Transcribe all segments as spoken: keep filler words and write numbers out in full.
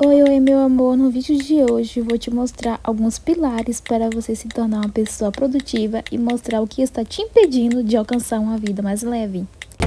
Oi, oi, meu amor, no vídeo de hoje vou te mostrar alguns pilares para você se tornar uma pessoa produtiva e mostrar o que está te impedindo de alcançar uma vida mais leve.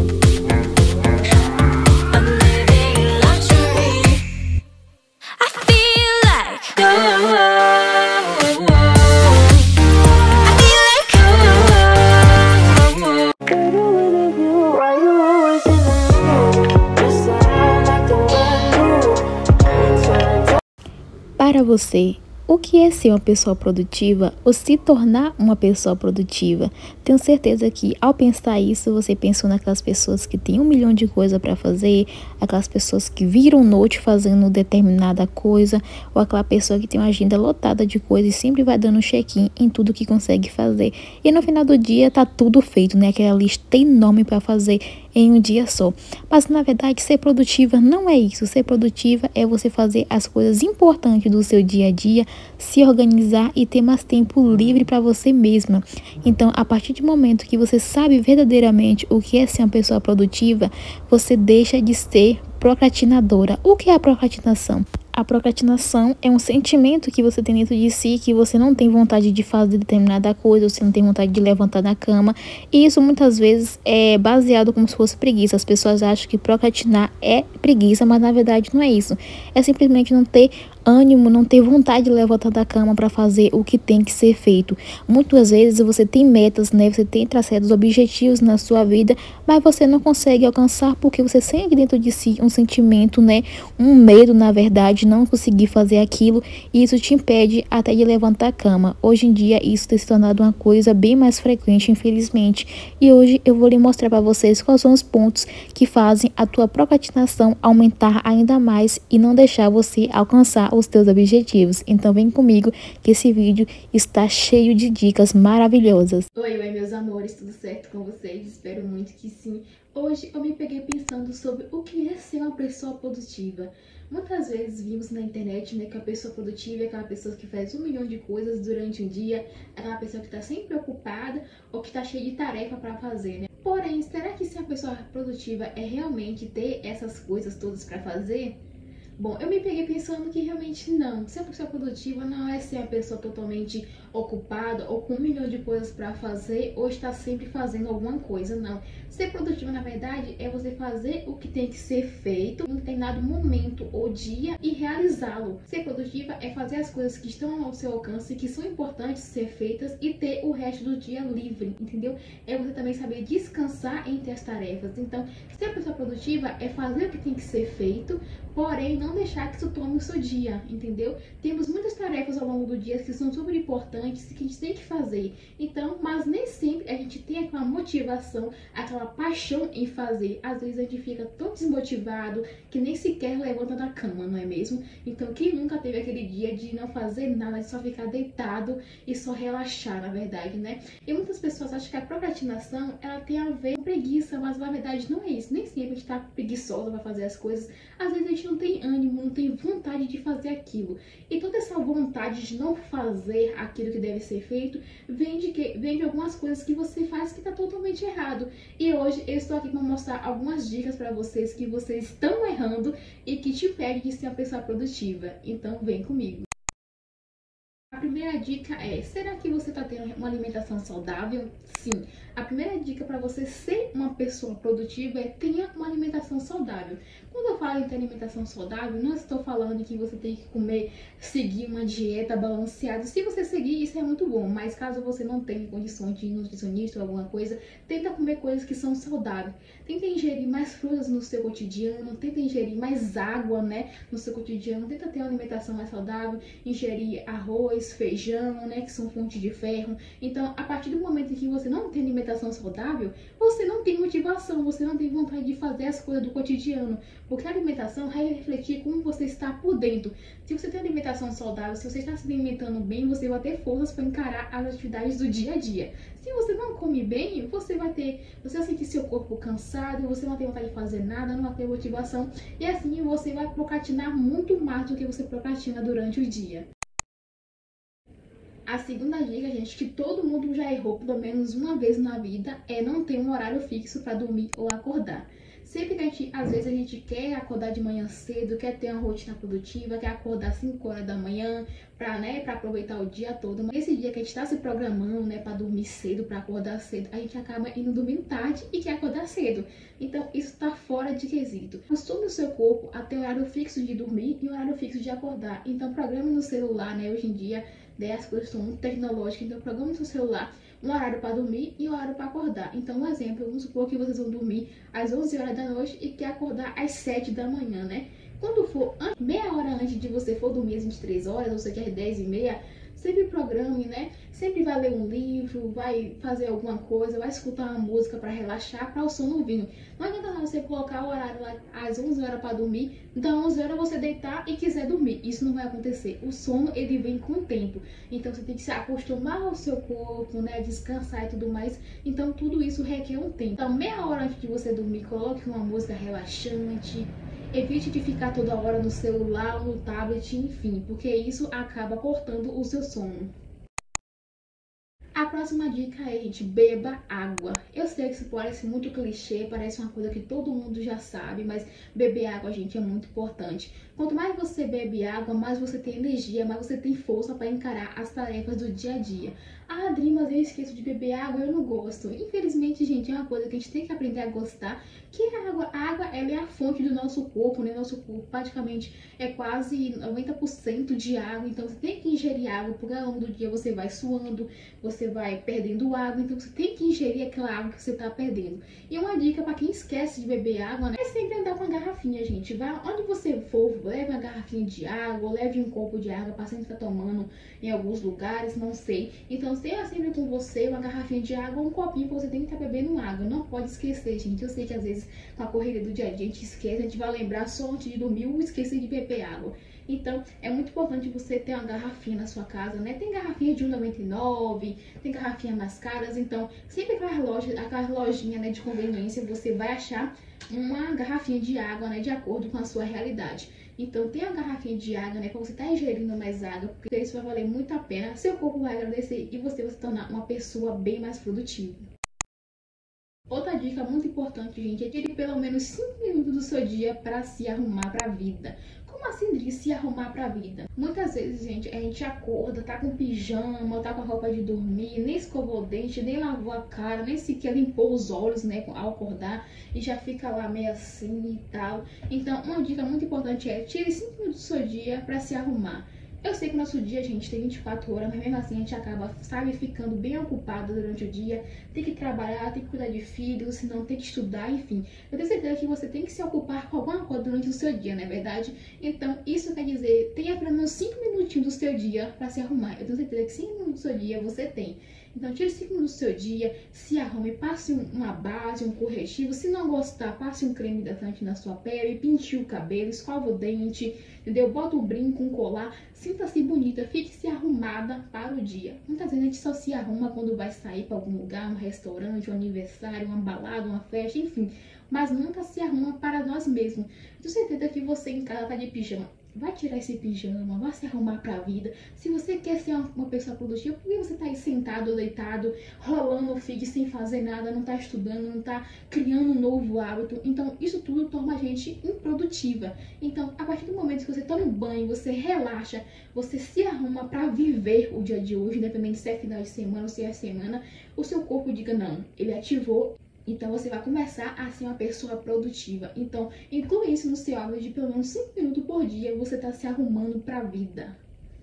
Para você, o que é ser uma pessoa produtiva ou se tornar uma pessoa produtiva? Tenho certeza que ao pensar isso, você pensou naquelas pessoas que têm um milhão de coisas para fazer, aquelas pessoas que viram noite fazendo determinada coisa, ou aquela pessoa que tem uma agenda lotada de coisas e sempre vai dando check-in em tudo que consegue fazer. E no final do dia tá tudo feito, né? Aquela lista enorme para fazer em um dia só. Mas na verdade, ser produtiva não é isso. Ser produtiva é você fazer as coisas importantes do seu dia a dia, se organizar e ter mais tempo livre para você mesma. Então, a partir do momento que você sabe verdadeiramente o que é ser uma pessoa produtiva, você deixa de ser procrastinadora. O que é a procrastinação? A procrastinação é um sentimento que você tem dentro de si, que você não tem vontade de fazer determinada coisa, você não tem vontade de levantar da cama. E isso muitas vezes é baseado como se fosse preguiça. As pessoas acham que procrastinar é preguiça, mas na verdade não é isso. É simplesmente não ter ânimo, não ter vontade de levantar da cama para fazer o que tem que ser feito. Muitas vezes você tem metas, né? Você tem traçados objetivos na sua vida, mas você não consegue alcançar porque você sente dentro de si um sentimento, né? Um medo, na verdade, de não conseguir fazer aquilo, e isso te impede até de levantar a cama. Hoje em dia isso tem se tornado uma coisa bem mais frequente, infelizmente. E hoje eu vou lhe mostrar para vocês quais são os pontos que fazem a tua procrastinação aumentar ainda mais e não deixar você alcançar os teus objetivos. Então vem comigo que esse vídeo está cheio de dicas maravilhosas. Oi, oi meus amores, tudo certo com vocês? Espero muito que sim. Hoje eu me peguei pensando sobre o que é ser uma pessoa produtiva. Muitas vezes vimos na internet, né, que a pessoa produtiva é aquela pessoa que faz um milhão de coisas durante um dia, aquela pessoa que está sempre ocupada ou que está cheia de tarefa para fazer, né? Porém, será que ser uma pessoa produtiva é realmente ter essas coisas todas para fazer? Bom, eu me peguei pensando que realmente não. Ser uma pessoa produtiva não é ser uma pessoa totalmente ocupada ou com um milhão de coisas para fazer ou estar sempre fazendo alguma coisa, não. Ser produtiva, na verdade, é você fazer o que tem que ser feito em um determinado momento ou dia e realizá-lo. Ser produtiva é fazer as coisas que estão ao seu alcance, que são importantes ser feitas e ter o resto do dia livre, entendeu? É você também saber descansar entre as tarefas. Então, ser uma pessoa produtiva é fazer o que tem que ser feito, porém não deixar que isso tome o seu dia, entendeu? Temos muitas tarefas ao longo do dia que são super importantes e que a gente tem que fazer. Então, mas nem sempre a gente tem aquela motivação, aquela paixão em fazer. Às vezes a gente fica tão desmotivado que nem sequer levanta da cama, não é mesmo? Então, quem nunca teve aquele dia de não fazer nada, de só ficar deitado e só relaxar, na verdade, né? E muitas pessoas acham que a procrastinação, ela tem a ver com preguiça, mas na verdade não é isso. Nem sempre a gente tá preguiçosa para fazer as coisas. Às vezes a gente não tem ânimo, não tem vontade de fazer aquilo. E toda essa vontade de não fazer aquilo que deve ser feito vem de, que, vem de algumas coisas que você faz que tá totalmente errado. E hoje eu estou aqui para mostrar algumas dicas para vocês que vocês estão errando e que te impedem de ser uma pessoa produtiva. Então vem comigo. A primeira dica é, será que você está tendo uma alimentação saudável? Sim. A primeira dica para você ser uma pessoa produtiva é tenha uma alimentação saudável. Quando eu falo em ter alimentação saudável, não estou falando que você tem que comer, seguir uma dieta balanceada. Se você seguir, isso é muito bom, mas caso você não tenha condições de ir nutricionista ou alguma coisa, tenta comer coisas que são saudáveis. Tenta ingerir mais frutas no seu cotidiano, tenta ingerir mais água, né, no seu cotidiano, tenta ter uma alimentação mais saudável, ingerir arroz, feijão, né, que são fontes de ferro. Então, a partir do momento em que você não tem alimentação saudável, você não tem motivação, você não tem vontade de fazer as coisas do cotidiano, porque a alimentação vai refletir como você está por dentro. Se você tem alimentação saudável, se você está se alimentando bem, você vai ter forças para encarar as atividades do dia a dia. Se você não come bem, você vai ter, você vai sentir seu corpo cansado, você não tem vontade de fazer nada, não vai ter motivação, e assim você vai procrastinar muito mais do que você procrastina durante o dia. A segunda dica, gente, que todo mundo já errou pelo menos uma vez na vida, é não ter um horário fixo para dormir ou acordar. Sempre que a gente, às vezes a gente quer acordar de manhã cedo, quer ter uma rotina produtiva, quer acordar às cinco horas da manhã para, né, para aproveitar o dia todo. Mas esse dia que a gente está se programando, né, para dormir cedo, para acordar cedo, a gente acaba indo dormir tarde e quer acordar cedo. Então isso está fora de quesito. Acostume o seu corpo a ter horário fixo de dormir e horário fixo de acordar. Então programe no celular, né, hoje em dia, né, as coisas estão muito tecnológicas, então programe no seu celular um horário para dormir e um horário para acordar. Então, um exemplo, vamos supor que vocês vão dormir às onze horas da noite e quer acordar às sete da manhã, né? Quando for meia hora antes de você for dormir às vinte e três horas, ou seja, às dez e meia, sempre programe, né? Sempre vai ler um livro, vai fazer alguma coisa, vai escutar uma música para relaxar, para o sono vir. Não adianta não você colocar o horário lá às onze horas para dormir, então onze horas você deitar e quiser dormir. Isso não vai acontecer. O sono, ele vem com o tempo. Então você tem que se acostumar ao seu corpo, né? Descansar e tudo mais. Então tudo isso requer um tempo. Então meia hora antes de você dormir, coloque uma música relaxante. Evite de ficar toda hora no celular ou no tablet, enfim, porque isso acaba cortando o seu sono. A próxima dica é, gente, beba água. Eu sei que isso parece muito clichê, parece uma coisa que todo mundo já sabe, mas beber água, gente, é muito importante. Quanto mais você bebe água, mais você tem energia, mais você tem força para encarar as tarefas do dia a dia. Ah, Adri, mas eu esqueço de beber água, eu não gosto. Infelizmente, gente, é uma coisa que a gente tem que aprender a gostar, que a água, a água ela é a fonte do nosso corpo, né? Nosso corpo praticamente é quase noventa por cento de água, então você tem que ingerir água, porque ao longo do dia você vai suando, você vai perdendo água, então você tem que ingerir aquela água que você está perdendo. E uma dica para quem esquece de beber água, né, é sempre andar com uma garrafinha, gente. Vá onde você for, leve uma garrafinha de água, leve um copo de água para sempre estar tomando em alguns lugares, não sei. Então tenha sempre com você uma garrafinha de água, um copinho que você tem que estar bebendo água. Não pode esquecer, gente. Eu sei que às vezes com a correria do dia a dia a gente esquece, a gente vai lembrar só antes de dormir ou esquecer de beber água. Então, é muito importante você ter uma garrafinha na sua casa, né? Tem garrafinha de um real e noventa e nove centavos, tem garrafinha mais caras, então sempre aquelas lojas, aquelas lojinhas, né, de conveniência, você vai achar uma garrafinha de água, né, de acordo com a sua realidade. Então, tenha uma garrafinha de água, né, para você estar ingerindo mais água, porque isso vai valer muito a pena, seu corpo vai agradecer e você vai se tornar uma pessoa bem mais produtiva. Outra dica muito importante, gente, é tire pelo menos cinco minutos do seu dia para se arrumar para a vida. Como assim, Dri, se arrumar para a vida? Muitas vezes, gente, a gente acorda, tá com pijama, tá com a roupa de dormir, nem escovou o dente, nem lavou a cara, nem sequer limpou os olhos, né, ao acordar, e já fica lá meio assim e tal. Então, uma dica muito importante é tire cinco minutos do seu dia para se arrumar. Eu sei que nosso dia, gente, tem vinte e quatro horas, mas mesmo assim a gente acaba, sabe, ficando bem ocupado durante o dia. Tem que trabalhar, tem que cuidar de filhos, senão tem que estudar, enfim. Eu tenho certeza que você tem que se ocupar com alguma coisa durante o seu dia, não é verdade? Então, isso quer dizer, tenha pelo menos cinco minutinhos do seu dia para se arrumar. Eu tenho certeza que cinco minutos do seu dia você tem. Então, tire cinco minutos do seu dia, se arrume, passe uma base, um corretivo. Se não gostar, passe um creme hidratante na sua pele, pinte o cabelo, escova o dente, entendeu? Bota um brinco, um colar, sinta-se bonita, fique-se arrumada para o dia. Muitas vezes a gente só se arruma quando vai sair para algum lugar, um restaurante, um aniversário, uma balada, uma festa, enfim. Mas nunca se arruma para nós mesmos. Tenho certeza que você em casa tá de pijama. Vai tirar esse pijama, vai se arrumar pra vida. Se você quer ser uma, uma pessoa produtiva, por que você tá aí sentado ou deitado, rolando o feed sem fazer nada, não tá estudando, não tá criando um novo hábito? Então, isso tudo torna a gente improdutiva. Então, a partir do momento que você toma um banho, você relaxa, você se arruma pra viver o dia de hoje, independente se é final de semana ou se é semana, o seu corpo diga, não, ele ativou. Então, você vai começar a ser uma pessoa produtiva. Então, inclui isso no seu hábito de pelo menos cinco minutos por dia, você tá se arrumando para a vida.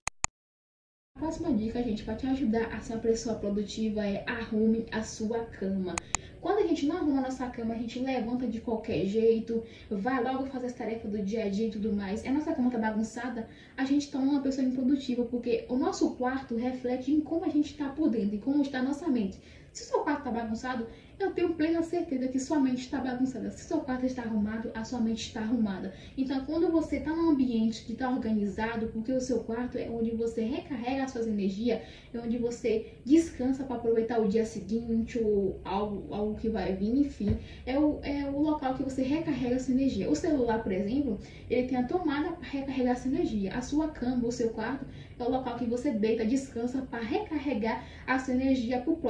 A próxima dica, gente, para te ajudar a ser uma pessoa produtiva é arrume a sua cama. Quando a gente não arruma a nossa cama, a gente levanta de qualquer jeito, vai logo fazer as tarefas do dia a dia e tudo mais. E a nossa cama tá bagunçada, a gente torna uma pessoa improdutiva, porque o nosso quarto reflete em como a gente tá por dentro, em como está a nossa mente. Se o seu quarto tá bagunçado, eu tenho plena certeza que sua mente está bagunçada. Se seu quarto está arrumado, a sua mente está arrumada. Então, quando você está num ambiente que está organizado, porque o seu quarto é onde você recarrega as suas energias, é onde você descansa para aproveitar o dia seguinte ou algo, algo que vai vir, enfim, é o, é o local que você recarrega a sua energia. O celular, por exemplo, ele tem a tomada para recarregar essa energia. A sua cama, o seu quarto, é o local que você deita, descansa para recarregar a sua energia para o próximo dia.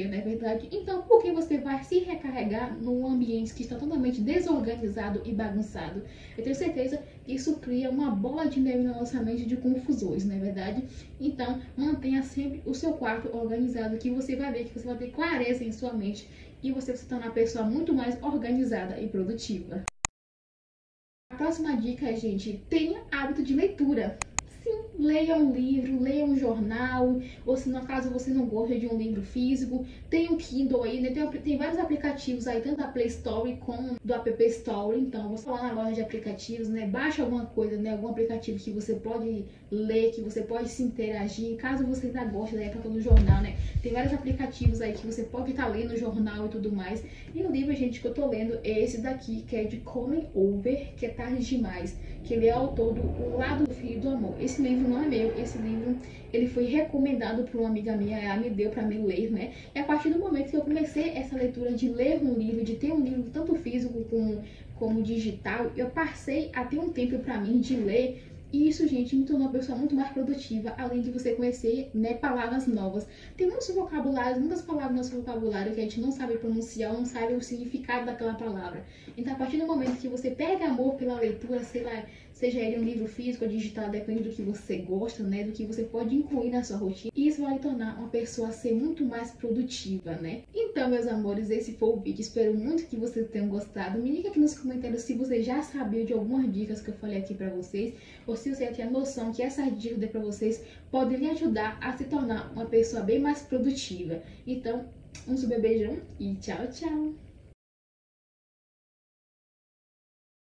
dia, não é verdade? Então, por que você vai se recarregar num ambiente que está totalmente desorganizado e bagunçado? Eu tenho certeza que isso cria uma bola de neve na nossa mente de confusões, não é verdade? Então, mantenha sempre o seu quarto organizado, que você vai ver que você vai ter clareza em sua mente e você vai se tornar uma pessoa muito mais organizada e produtiva. A próxima dica, gente, tenha hábito de leitura. Sim, leia um livro, leia um jornal, ou se no caso você não gosta de um livro físico, tem o Kindle aí, né? Tem, tem vários aplicativos aí, tanto da Play Store como do App Store. Então, você vai lá na loja de aplicativos, né? Baixa alguma coisa, né? Algum aplicativo que você pode ler, que você pode se interagir. Caso você ainda goste da época do jornal, né? Tem vários aplicativos aí que você pode estar lendo o jornal e tudo mais. E o livro, gente, que eu tô lendo é esse daqui, que é de Coming Over, que é Tarde Demais, que ele é autor do O Lado Frio do Amor. Esse livro não é meu, esse livro ele foi recomendado por uma amiga minha, ela me deu para me ler, né? E a partir do momento que eu comecei essa leitura de ler um livro, de ter um livro tanto físico como, como digital, eu passei a ter um tempo para mim de ler. E isso, gente, me tornou uma pessoa muito mais produtiva, além de você conhecer, né, palavras novas. Tem muitos vocabulários, muitas palavras no nosso vocabulário que a gente não sabe pronunciar, não sabe o significado daquela palavra. Então, a partir do momento que você pega amor pela leitura, sei lá, seja ele um livro físico ou digital, depende do que você gosta, né, do que você pode incluir na sua rotina, isso vai tornar uma pessoa a ser muito mais produtiva, né? Então, meus amores, esse foi o vídeo. Espero muito que vocês tenham gostado. Me diga aqui nos comentários se você já sabia de algumas dicas que eu falei aqui pra vocês, ou se você já tinha noção que essas dicas que eu dei pra vocês podem lhe ajudar a se tornar uma pessoa bem mais produtiva. Então, um super beijão e tchau, tchau!